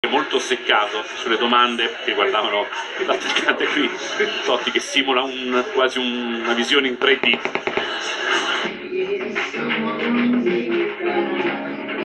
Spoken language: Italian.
molto seccato sulle domande che riguardavano l'attaccante qui, Totti che simula quasi una visione in 3D.